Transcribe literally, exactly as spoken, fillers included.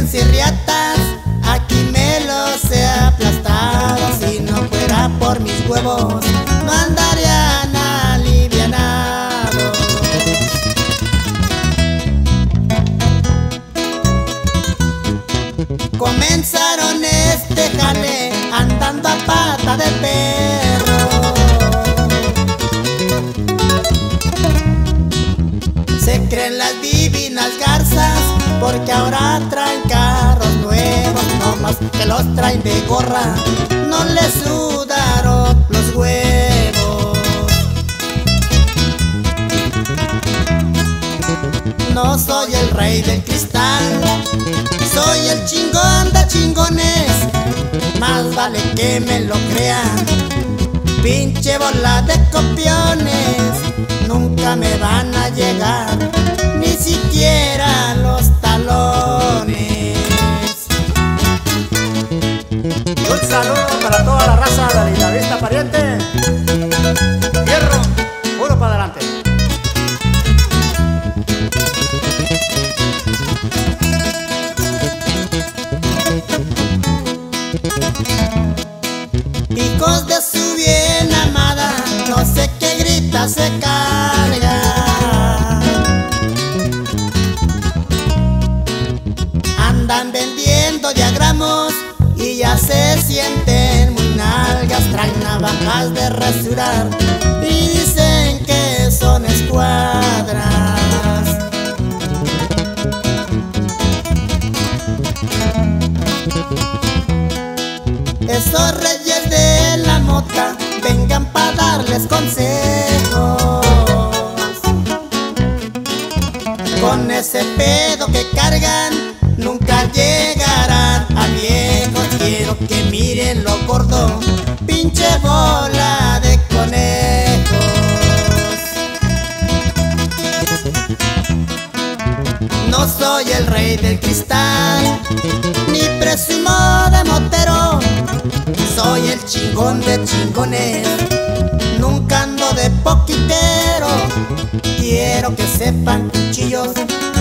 pelos y riatas, aquí me los he aplastado. Si no fuera por mis huevos, no andarían alivianados. Comenzaron este jale andando a pata de perro. Se creen las divinas garzas porque ahora traen carros nuevos, no más que los traen de gorra, no les sudaron los huevos. No soy el rey del cristal, soy el chingón de chingones, más vale que me lo crean. Pinche bola de copiones, nunca me van a llegar, ni siquiera los talones. Y un saludo para toda la raza de la Lindavista pariente. Hierro, puro para adelante. Hijos de su bien amada, no sé qué grita se carga. Andan vendiendo diagramos y ya se sienten muy nalgas. Traen navajas de rasurar y dicen que son escuadras. Esos reyes de la mota vengan pa' darles consejos. Con ese pedo que cargan nunca llegarán a viejos. Quiero que miren lo gordo, pinche bola de conejos. No soy el rey del cristal, ni presumo de motero, soy el chingón de chingones, nunca ando de poquitero. Quiero que sepan, cuchillos,